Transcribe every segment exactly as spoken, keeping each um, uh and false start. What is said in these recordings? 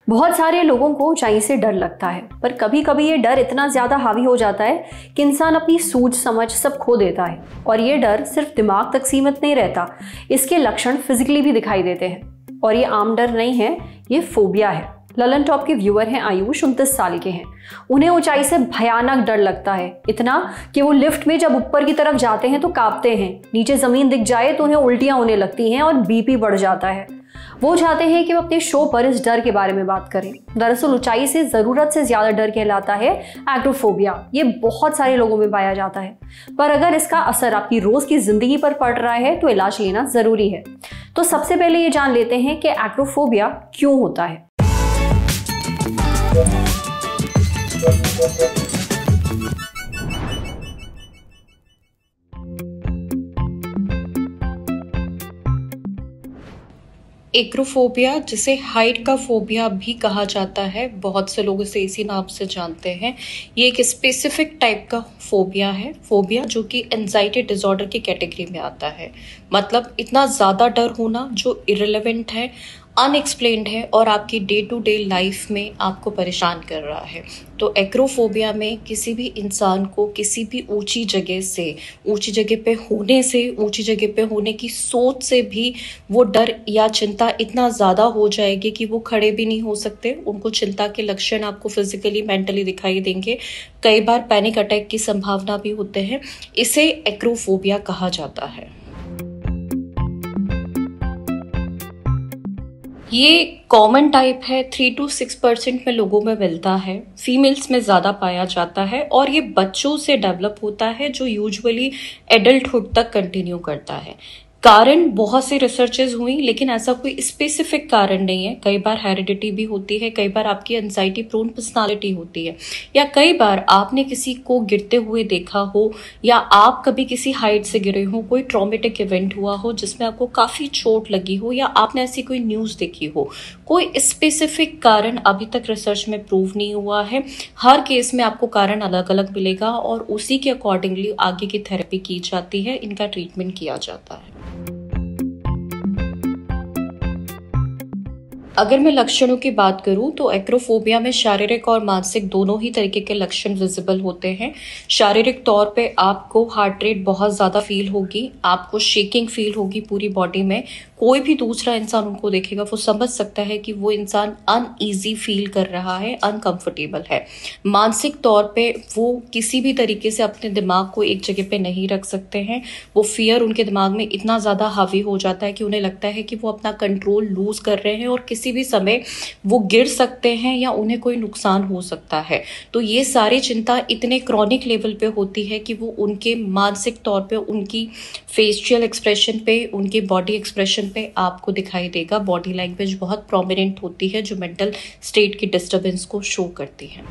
बहुत सारे लोगों को ऊंचाई से डर लगता है, पर कभी कभी ये डर इतना ज्यादा हावी हो जाता है कि इंसान अपनी सूझ समझ सब खो देता है। और ये डर सिर्फ दिमाग तक सीमित नहीं रहता, इसके लक्षण फिजिकली भी दिखाई देते हैं। और ये आम डर नहीं है, ये फोबिया है। ललन टॉप के व्यूअर हैं आयुष, उनतीस साल के हैं। उन्हें ऊंचाई से भयानक डर लगता है, इतना कि वो लिफ्ट में जब ऊपर की तरफ जाते हैं तो कांपते हैं, नीचे जमीन दिख जाए तो उन्हें उल्टियां होने लगती हैं और बीपी बढ़ जाता है। वो चाहते हैं कि वो अपने शो पर इस डर के बारे में बात करें। दरअसल ऊंचाई से जरूरत से ज्यादा डर कहलाता है एग्रोफोबिया। ये बहुत सारे लोगों में पाया जाता है, पर अगर इसका असर आपकी रोज की जिंदगी पर पड़ रहा है तो इलाज लेना जरूरी है। तो सबसे पहले ये जान लेते हैं कि एग्रोफोबिया क्यों होता है। एक्रोफोबिया, जिसे हाइट का फोबिया भी कहा जाता है, बहुत से लोग इसे इसी नाम से जानते हैं। ये एक स्पेसिफिक टाइप का फोबिया है, फोबिया जो कि एंजाइटी डिसऑर्डर की कैटेगरी में आता है। मतलब इतना ज़्यादा डर होना जो इररिलेवेंट है, अनएक्सप्लेन्ड है और आपकी डे टू डे लाइफ में आपको परेशान कर रहा है। तो एक्रोफोबिया में किसी भी इंसान को किसी भी ऊंची जगह से, ऊंची जगह पे होने से, ऊंची जगह पे होने की सोच से भी वो डर या चिंता इतना ज़्यादा हो जाएगी कि वो खड़े भी नहीं हो सकते। उनको चिंता के लक्षण आपको फिजिकली, मेंटली दिखाई देंगे। कई बार पैनिक अटैक की संभावना भी होते हैं। इसे एक्रोफोबिया कहा जाता है। ये कॉमन टाइप है, थ्री टू सिक्स परसेंट में लोगों में मिलता है। फीमेल्स में ज़्यादा पाया जाता है और ये बच्चों से डेवलप होता है जो यूजुअली एडल्टहुड तक कंटिन्यू करता है। कारण बहुत सी रिसर्चेज हुई, लेकिन ऐसा कोई स्पेसिफिक कारण नहीं है। कई बार हेरिडिटी भी होती है, कई बार आपकी एंजाइटी प्रोन पर्सनालिटी होती है, या कई बार आपने किसी को गिरते हुए देखा हो, या आप कभी किसी हाइट से गिरे हो, कोई ट्रॉमेटिक इवेंट हुआ हो जिसमें आपको काफ़ी चोट लगी हो, या आपने ऐसी कोई न्यूज़ देखी हो। कोई स्पेसिफिक कारण अभी तक रिसर्च में प्रूव नहीं हुआ है। हर केस में आपको कारण अलग अलग मिलेगा और उसी के अकॉर्डिंगली आगे की थेरेपी की जाती है, इनका ट्रीटमेंट किया जाता है। अगर मैं लक्षणों की बात करूं तो एक्रोफोबिया में शारीरिक और मानसिक दोनों ही तरीके के लक्षण विजिबल होते हैं। शारीरिक तौर पे आपको हार्ट रेट बहुत ज़्यादा फील होगी, आपको शेकिंग फील होगी पूरी बॉडी में। कोई भी दूसरा इंसान उनको देखेगा वो समझ सकता है कि वो इंसान अनईजी फील कर रहा है, अनकंफर्टेबल है। मानसिक तौर पे वो किसी भी तरीके से अपने दिमाग को एक जगह पे नहीं रख सकते हैं। वो फियर उनके दिमाग में इतना ज़्यादा हावी हो जाता है कि उन्हें लगता है कि वो अपना कंट्रोल लूज कर रहे हैं और किसी भी समय वो गिर सकते हैं या उन्हें कोई नुकसान हो सकता है। तो ये सारी चिंता इतने क्रॉनिक लेवल पे होती है कि वो उनके मानसिक तौर पे, उनकी फेशियल एक्सप्रेशन पे, उनके बॉडी एक्सप्रेशन पे आपको दिखाई देगा। बॉडी लैंग्वेज बहुत प्रोमिनेंट होती है जो मेंटल स्टेट की डिस्टर्बेंस को शो करती है।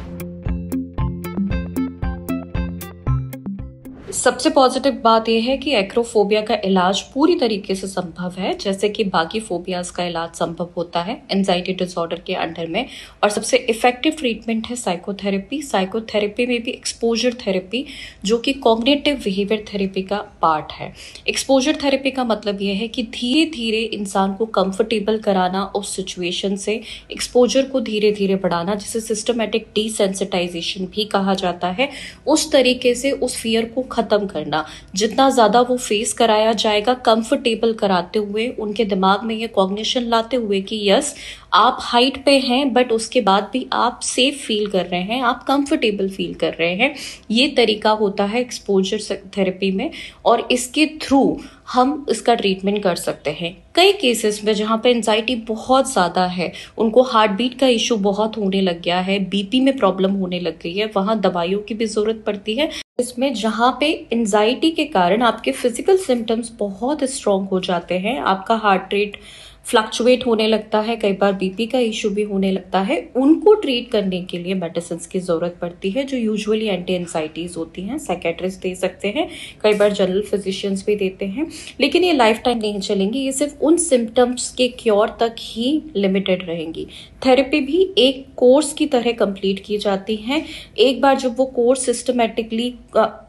सबसे पॉजिटिव बात यह है कि एक्रोफोबिया का इलाज पूरी तरीके से संभव है, जैसे कि बाकी फोबियाज का इलाज संभव होता है एंजाइटी डिसऑर्डर के अंडर में। और सबसे इफेक्टिव ट्रीटमेंट है साइकोथेरेपी। साइकोथेरेपी में भी एक्सपोजर थेरेपी, जो कि कॉग्निटिव बिहेवियर थेरेपी का पार्ट है। एक्सपोजर थेरेपी का मतलब यह है कि धीरे धीरे इंसान को कंफर्टेबल कराना उस सिचुएशन से, एक्सपोजर को धीरे धीरे बढ़ाना, जिसे सिस्टमेटिक डिसेंसिटाइजेशन भी कहा जाता है। उस तरीके से उस फियर को खत्म करना। जितना ज्यादा वो फेस कराया जाएगा, कंफर्टेबल कराते हुए, उनके दिमाग में ये कॉग्निशन लाते हुए कि यस आप हाइट पे हैं बट उसके बाद भी आप सेफ फील कर रहे हैं, आप कंफर्टेबल फील कर रहे हैं। ये तरीका होता है एक्सपोजर थेरेपी में और इसके थ्रू हम इसका ट्रीटमेंट कर सकते हैं। कई केसेस में जहाँ पे एंजाइटी बहुत ज़्यादा है, उनको हार्ट बीट का इशू बहुत होने लग गया है, बीपी में प्रॉब्लम होने लग गई है, वहाँ दवाइयों की भी ज़रूरत पड़ती है। इसमें जहाँ पे एंजाइटी के कारण आपके फिजिकल सिम्टम्स बहुत स्ट्रॉन्ग हो जाते हैं, आपका हार्ट रेट फ्लक्चुएट होने लगता है, कई बार बीपी का इशू भी होने लगता है, उनको ट्रीट करने के लिए मेडिसिन की जरूरत पड़ती है जो यूजुअली एंटी एंजाइटीज होती हैं। साइकेट्रिस्ट दे सकते हैं, कई बार जनरल फिजिशियंस भी देते हैं, लेकिन ये लाइफ टाइम नहीं चलेंगी। ये सिर्फ उन सिम्टम्स के क्योर तक ही लिमिटेड रहेंगी। थेरेपी भी एक कोर्स की तरह कंप्लीट की जाती है। एक बार जब वो कोर्स सिस्टमेटिकली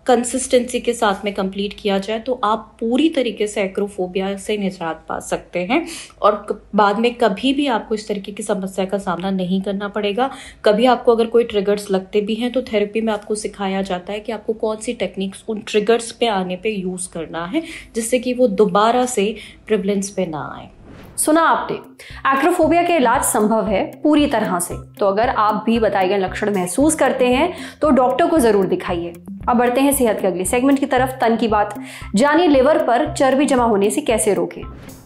कंसिस्टेंसी के साथ में कंप्लीट किया जाए तो आप पूरी तरीके से एक्रोफोबिया से निजात पा सकते हैं और बाद में कभी भी आपको इस तरीके की समस्या का सामना नहीं करना पड़ेगा। कभी आपको अगर कोई ट्रिगर्स लगते भी हैं तो थेरेपी में आपको सिखाया जाता है कि आपको कौन सी टेक्निक्स उन ट्रिगर्स पे आने पे यूज करना है जिससे कि वो दोबारा से प्रिवलेंस पे ना आए। सुना आपने, एक्रोफोबिया के इलाज संभव है पूरी तरह से। तो अगर आप भी बताए गए लक्षण महसूस करते हैं तो डॉक्टर को जरूर दिखाइए। अब बढ़ते हैं सेहत के अगले सेगमेंट की तरफ, तन की बात। जानिए लिवर पर चर्बी जमा होने से कैसे रोकें।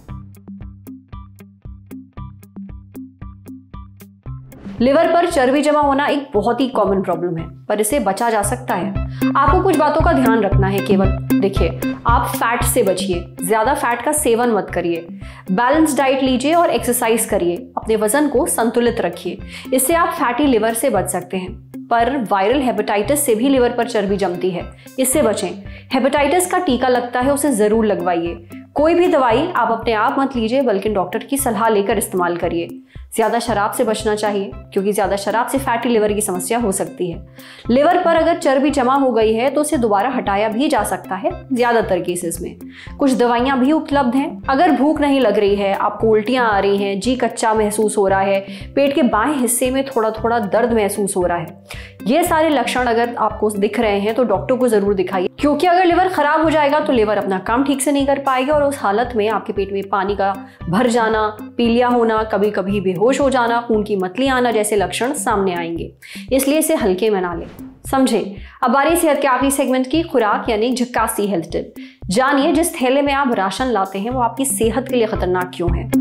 लिवर पर चर्बी जमा होना एक बहुत ही कॉमन प्रॉब्लम है, पर इसे बचा जा सकता है। आपको कुछ बातों का ध्यान रखना है केवल। देखिए, आप फैट से बचिए, ज्यादा फैट का सेवन मत करिए, बैलेंस डाइट लीजिए और एक्सरसाइज करिए। अपने वजन को संतुलित रखिए, इससे आप फैटी लिवर से बच सकते हैं। पर वायरल हेपेटाइटिस से भी लिवर पर चर्बी जमती है, इससे बचें। हेपेटाइटिस का टीका लगता है, उसे जरूर लगवाइए। कोई भी दवाई आप अपने आप मत लीजिए, बल्कि डॉक्टर की सलाह लेकर इस्तेमाल करिए। ज्यादा शराब से बचना चाहिए, क्योंकि ज्यादा शराब से फैटी लिवर की समस्या हो सकती है। लिवर पर अगर चर्बी जमा हो गई है तो उसे दोबारा हटाया भी जा सकता है ज्यादातर केसेस में। कुछ दवाइयां भी उपलब्ध हैं। अगर भूख नहीं लग रही है, आपको उल्टियां आ रही हैं, जी कच्चा महसूस हो रहा है, पेट के बाएं हिस्से में थोड़ा थोड़ा दर्द महसूस हो रहा है, ये सारे लक्षण अगर आपको दिख रहे हैं तो डॉक्टर को जरूर दिखाइए। क्योंकि अगर लिवर खराब हो जाएगा तो लिवर अपना काम ठीक से नहीं कर पाएगा और उस हालत में आपके पेट में पानी का भर जाना, पीलिया होना, कभी कभी बेहोश हो जाना, खून की मतली आना जैसे लक्षण सामने आएंगे। इसलिए इसे हल्के में ना लें, समझे। अब बारी सेहत के आखिरी सेगमेंट की, खुराक यानी झक्कासी हेल्थ टिप। जानिए जिस थैले में आप राशन लाते हैं वो आपकी सेहत के लिए खतरनाक क्यों है।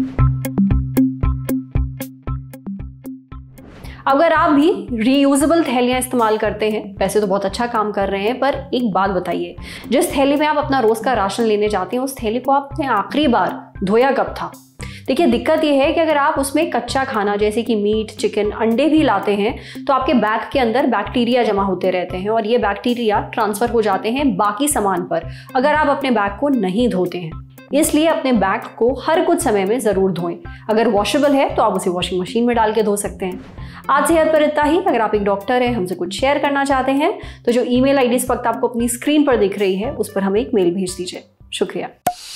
अगर आप भी रीयूजेबल थैलियां इस्तेमाल करते हैं, वैसे तो बहुत अच्छा काम कर रहे हैं, पर एक बात बताइए, जिस थैली में आप अपना रोज का राशन लेने जाते हैं उस थैली को आपने आखिरी बार धोया कब था। देखिए, दिक्कत यह है कि अगर आप उसमें कच्चा खाना जैसे कि मीट, चिकन, अंडे भी लाते हैं तो आपके बैग के अंदर बैक्टीरिया जमा होते रहते हैं और ये बैक्टीरिया ट्रांसफर हो जाते हैं बाकी सामान पर अगर आप अपने बैग को नहीं धोते हैं। इसलिए अपने बैग को हर कुछ समय में जरूर धोएं। अगर वॉशेबल है तो आप उसे वॉशिंग मशीन में डाल के धो सकते हैं। आज सेहत पर इतना ही। अगर आप एक डॉक्टर हैं, हमसे कुछ शेयर करना चाहते हैं तो जो ईमेल आईडी इस वक्त आपको अपनी स्क्रीन पर दिख रही है उस पर हमें एक मेल भेज दीजिए। शुक्रिया।